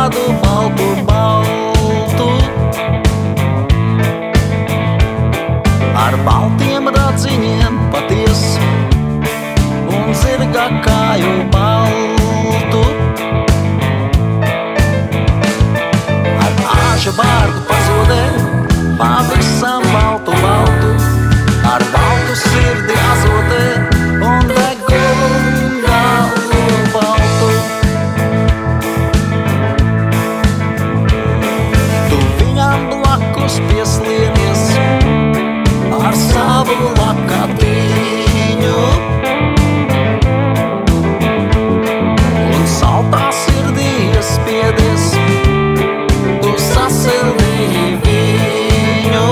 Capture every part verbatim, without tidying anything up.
tādu baltu, baltu, ar baltiem radziņiem patiesu un zirga kāju baltu, ar āža vārdu pazudē pavisam baltu, baltu, ar baltu sirdi azotē un degunu galvu baltu. Tu viņam blakus pieslienies ar savu lakatiņu un saltā sirdī iespiedies, tu sasildīji viņu.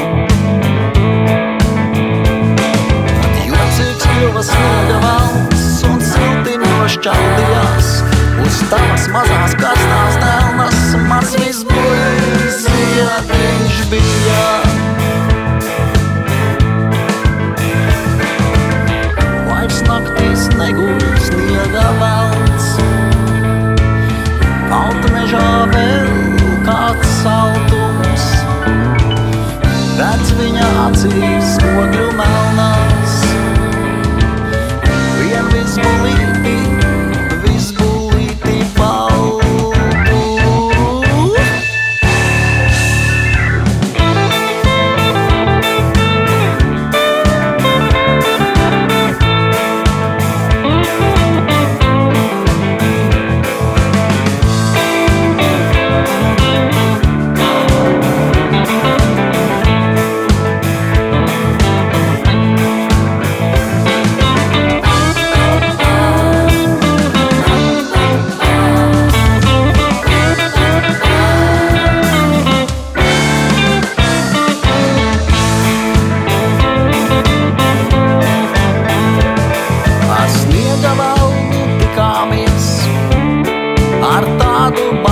Tad jocīgs kļuva sniega valns un silti nošķaudījās uz tavas mazās karstās dēlnas, mans visbūzietiņš bija. Naktīs neguļ sniega valns, balta mežā vēl kāds saltums, redz viņa acīs ogļu melnās, vien visbulīti, visbulīti baltu. Ar tādu